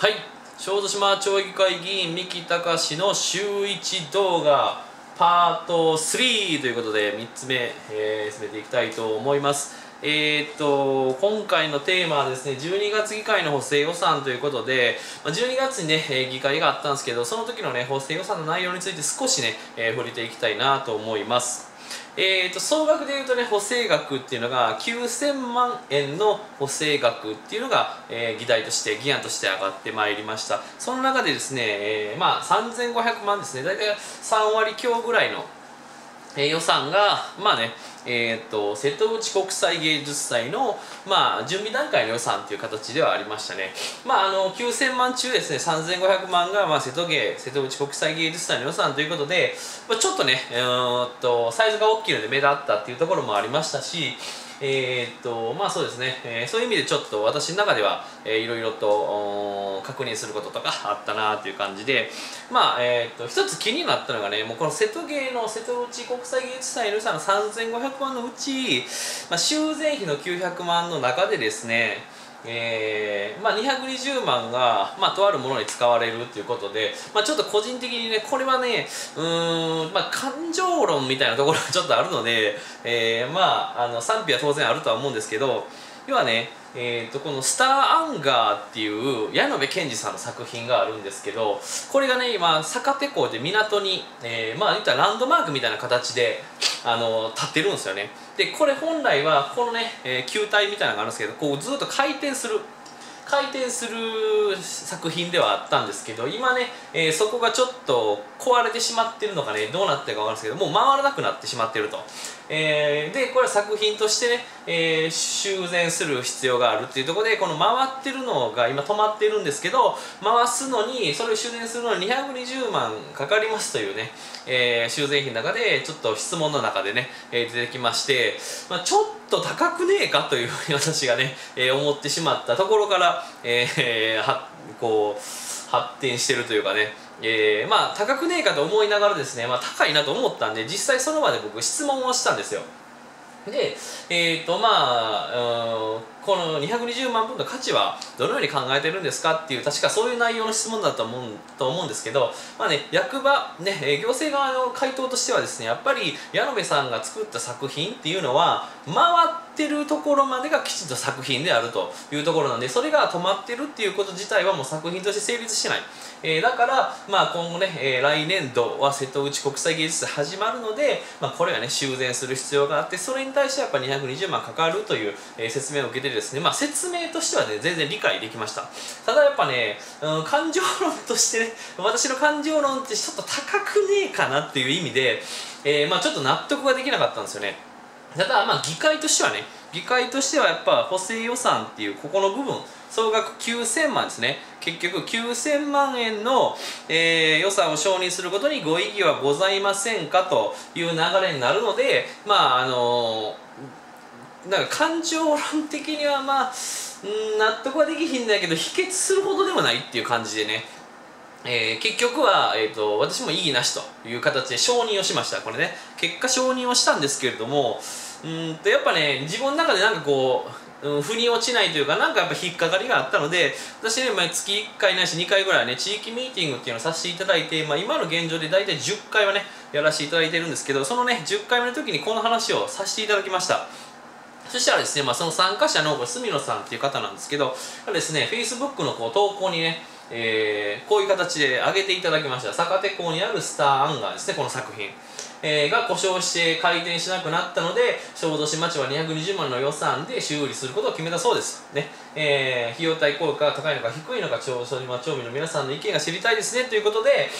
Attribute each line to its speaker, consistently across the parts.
Speaker 1: はい、小豆島町議会議員三木隆の週1動画パート3ということで3つ目、進めていきたいと思います。今回のテーマはですね、12月議会の補正予算ということで、12月にね、議会があったんですけど、その時のね、補正予算の内容について少しね、触れていきたいなと思います。総額でいうとね、補正額っていうのが9000万円の補正額っていうのが、議題として議案として上がってまいりました。その中でですね、3500万ですね、大体3割強ぐらいの、予算が瀬戸内国際芸術祭の、準備段階の予算という形ではありましたね。9000万中ですね、3500万が、瀬戸内国際芸術祭の予算ということで、ちょっとね、サイズが大きいので目立ったっていうところもありましたし、そうですね、そういう意味でちょっと私の中ではいろいろと確認することとかあったなという感じで、一つ気になったのがね、もうこの瀬戸内国際芸術祭の予算の3500万のうち、修繕費の900万の中でですね、220万が、とあるものに使われるということで、ちょっと個人的にね、これはね、感情論みたいなところがちょっとあるので、賛否は当然あるとは思うんですけど、要はね、この「スターアンガー」っていう矢野部健二さんの作品があるんですけど、これがね今坂手港で港に、言ったらランドマークみたいな形で立ってるんですよね。でこれ本来はこのね、球体みたいなのがあるんですけど、こうずっと回転する作品ではあったんですけど、今ね、そこがちょっと壊れてしまってるのかね、どうなってるか分かるんですけど、もう回らなくなってしまってると。でこれは作品としてね、修繕する必要があるっていうところで、この回ってるのが今止まってるんですけど、回すのにそれを修繕するのに220万かかりますというね、修繕費の中でちょっと質問の中でね、出てきまして、ちょっと高くねえかというふうに私がね、思ってしまったところから、こう発展してるというかね、高くねえかと思いながらですね、高いなと思ったんで、実際その場で僕質問をしたんですよ。で、この220万分の価値はどのように考えてるんですかっていう、確かそういう内容の質問だと思うんですけど、役場、ね、行政側の回答としてはですね、やっぱり矢野部さんが作った作品っていうのは回ってるところまでがきちんと作品であるというところなんで、それが止まってるっていうこと自体はもう作品として成立してない。だから、今後ね、来年度は瀬戸内国際芸術祭始まるので、これはね修繕する必要があって、それに対してやっぱ220万かかるという、説明を受けてですね、説明としてはね全然理解できました。ただやっぱね、感情論としてね、私の感情論ってちょっと高くねえかなっていう意味で、ちょっと納得ができなかったんですよね。ただ議会としてはやっぱ補正予算っていうここの部分、総額9000万ですね。結局9000万円の、予算を承認することにご異議はございませんかという流れになるので、なんか感情論的には納得はできひんだけど否決するほどでもないっていう感じでね、結局は、私も異議なしという形で承認をしました。これね、結果承認をしたんですけれども、やっぱね、自分の中でなんかこう、腑に落ちないというか、なんかやっぱ引っかかりがあったので、私ね、月1回ないし2回ぐらいはね、地域ミーティングっていうのをさせていただいて、今の現状で大体10回はね、やらせていただいてるんですけど、そのね、10回目の時にこの話をさせていただきました。そしたらですね、その参加者の住野さんっていう方なんですけど、ですね、Facebook の投稿にね、こういう形で上げていただきました。坂手港にあるスターアンガーですね、この作品。が故障して回転しなくなったので、小豆島町は220万の予算で修理することを決めたそうです。ね、費用対効果が高いのか低いのか、小豆島町民の皆さんの意見が知りたいですねということで、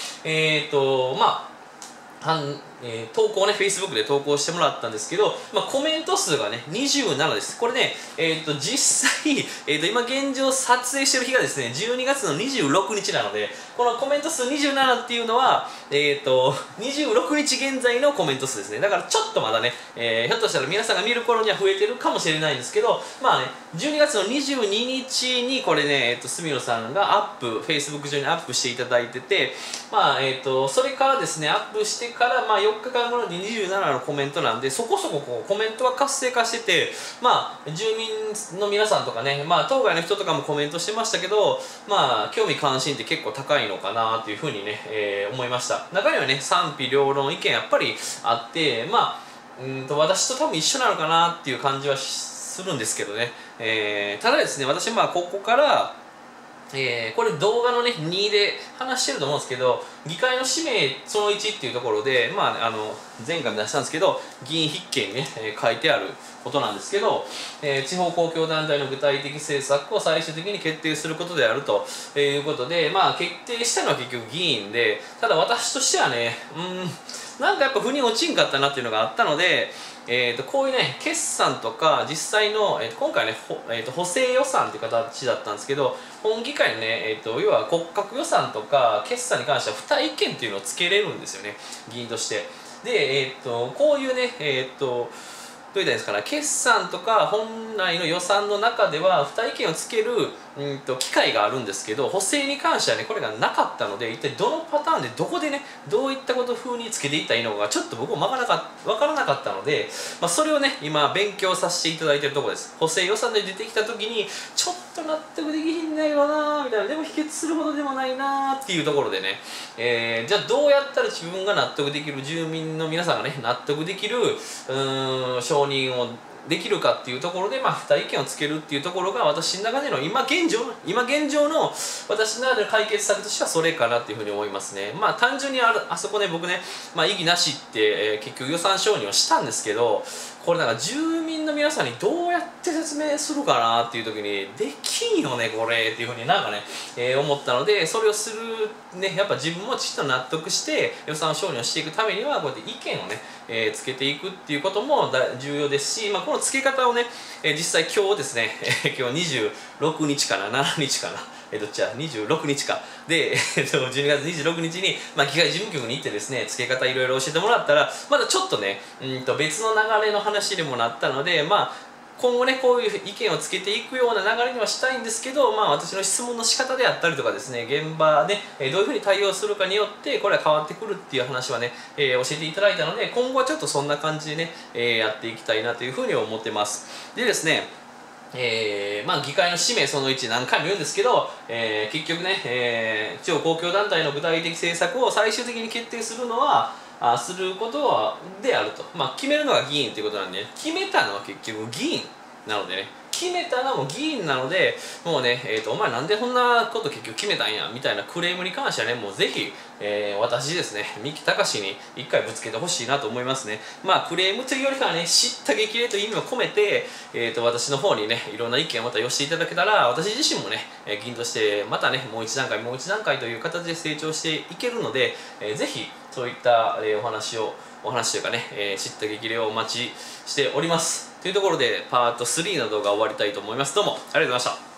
Speaker 1: 投稿ね、Facebook で投稿してもらったんですけど、コメント数がね、27です。これね、実際、今現状撮影してる日がですね、12月の26日なので、このコメント数27っていうのは、26日現在のコメント数ですね。だからちょっとまだね、ひょっとしたら皆さんが見る頃には増えてるかもしれないんですけど、12月の22日にこれね、住野さんがFacebook 上にアップしていただいてて、それからですね、アップしてから、よ 4日間後の27のコメントなんで、そこそここうコメントは活性化してて、住民の皆さんとかね、当該の人とかもコメントしてましたけど、興味関心って結構高いのかなっていうふうにね、思いました。中にはね、賛否両論意見やっぱりあって、私と多分一緒なのかなっていう感じはするんですけどね、ただですね、私ここからこれ動画のね2で話してると思うんですけど、議会の使命その1っていうところで、前回も出したんですけど、議員筆記にね、書いてあることなんですけど、地方公共団体の具体的政策を最終的に決定することであるということで、決定したのは結局議員で、ただ私としてはね、なんかやっぱ腑に落ちんかったなっていうのがあったので、こういうね決算とか実際の、今回ね補正予算という形だったんですけど、本議会のね、要は骨格予算とか決算に関しては付帯意見っていうのをつけれるんですよね、議員として。で、こういうねどういったんですかね、決算とか本来の予算の中では付帯意見をつける機会があるんですけど、補正に関してはねこれがなかったので、一体どのパターンでどこでねどういったこと風につけていったらいいのかちょっと僕も分からなかったので、それをね今勉強させていただいているところです。補正予算で出てきた時にちょっと納得できひんないわなーみたいな、でも否決するほどでもないなーっていうところでね、じゃあどうやったら自分が納得できる、住民の皆さんがね納得できる承認をできるかっていうところで、付帯意見をつけるっていうところが私の中での今現状の私の中での解決策としてはそれかなっていうふうに思いますね。単純にあそこね僕ね、異議なしって、結局予算承認をしたんですけど、これなんか住民の皆さんにどうやって説明するかなっていう時にできんよねこれっていうふうになんかね、思ったので、それをするねやっぱ自分もちょっと納得して予算承認をしていくためにはこうやって意見をね、つけていくっていうことも重要ですし、このつけ方をね、実際今日ですね今日26日かな7日かなどっちや26日かで、12月26日に、議会事務局に行ってですね付け方いろいろ教えてもらったら、まだちょっとね別の流れの話にもなったので、今後ねこういう意見をつけていくような流れにはしたいんですけど、私の質問の仕方であったりとかですね、現場でどういうふうに対応するかによってこれは変わってくるっていう話はね、教えていただいたので、今後はちょっとそんな感じでね、やっていきたいなというふうに思ってます。でですね、議会の使命その1何回も言うんですけど、結局ね、地方公共団体の具体的政策を最終的に決定するのはすることはであると、決めるのが議員ということなんで、決めたのは結局議員なのでね、決めたのも議員なので、もうね、お前なんでこんなこと結局決めたんやみたいなクレームに関してはね、もうぜひ、私ですね、三木隆に一回ぶつけてほしいなと思いますね。クレームというよりかはね、知った激励という意味を込めて、私の方にね、いろんな意見をまた寄せていただけたら、私自身もね、議員としてまたね、もう一段階という形で成長していけるので、ぜひそういった、お話というかね、知った激励をお待ちしております。というところでパート3の動画終わりたいと思います。どうもありがとうございました。